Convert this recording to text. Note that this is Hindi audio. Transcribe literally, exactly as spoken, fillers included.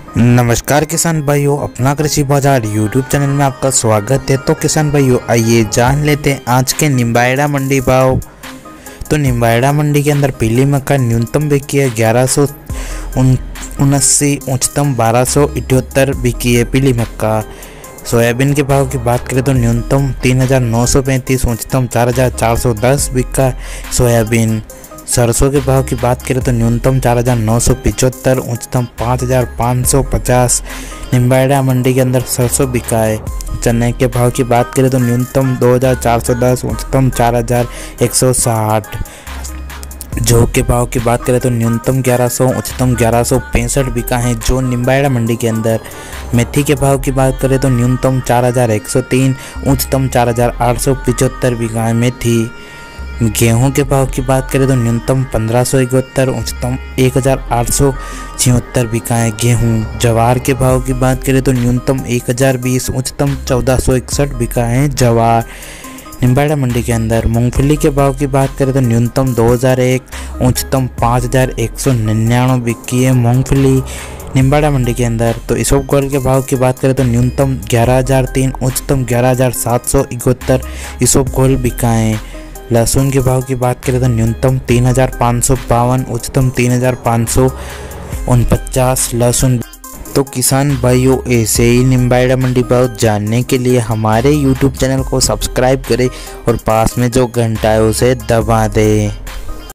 नमस्कार किसान भाइयों, अपना कृषि बाजार यूट्यूब चैनल में आपका स्वागत है। तो किसान भाइयों, आइए जान लेते हैं आज के निम्बाहेड़ा मंडी भाव। तो निम्बाहेड़ा मंडी के अंदर पीली मक्का न्यूनतम बिकी है ग्यारह सौ उनासी, उच्चतम बारह सौ इठहत्तर बिकी है पीली मक्का। सोयाबीन के भाव की बात करें तो न्यूनतम तीन हज़ार नौ सौ पैंतीस, उच्चतम चार हज़ार चार सौ दस बिका सोयाबीन। सरसों के भाव की बात करें तो न्यूनतम चार हज़ार नौ सौ पिचहत्तर, उच्चतम पाँच हज़ार पाँच सौ पचास निम्बाहेड़ा मंडी के अंदर सरसों बिका है। चने के भाव की बात करें तो न्यूनतम दो हज़ार चार सौ दस, उच्चतम चार हज़ार एक सौ साठ। जौ के भाव की बात करें तो न्यूनतम ग्यारह सौ, उच्चतम ग्यारह सौ पैंसठ बिका है जो निम्बाहेड़ा मंडी के अंदर। मेथी के भाव की बात करें तो न्यूनतम चार हज़ार एक सौ तीन, उच्चतम चार हज़ार आठ सौ पिचहत्तर बिका है मेथी। गेहूं के भाव की बात करें तो न्यूनतम पंद्रह सौ इकहत्तर, उच्चतम एक हज़ार आठ सौ छिहत्तर बिका है गेहूं। जवार के भाव की बात करें तो न्यूनतम एक हज़ार बीस, उच्चतम चौदह सौ इकसठ बिका है जवार निम्बाहेड़ा मंडी के अंदर। मूंगफली के भाव की बात करें तो न्यूनतम दो हज़ार एक, उच्चतम पाँच हज़ार एक सौ निन्यानवे बिकी है मूंगफली निम्बाहेड़ा मंडी के अंदर। तो इसबगोल के भाव की बात करें तो न्यूनतम ग्यारह हज़ार तीन, उच्चतम ग्यारह हज़ार सात सौ इकहत्तर इसबगोल बिका है। लहसुन के भाव की बात करें तो न्यूनतम तीन हज़ार पाँच सौ बावन, उच्चतम तीन हज़ार पाँच सौ उनपचास लहसुन। तो किसान भाइयों, ऐसे ही निम्बाहेड़ा मंडी भाव जानने के लिए हमारे यूट्यूब चैनल को सब्सक्राइब करें और पास में जो घंटा है उसे दबा दें।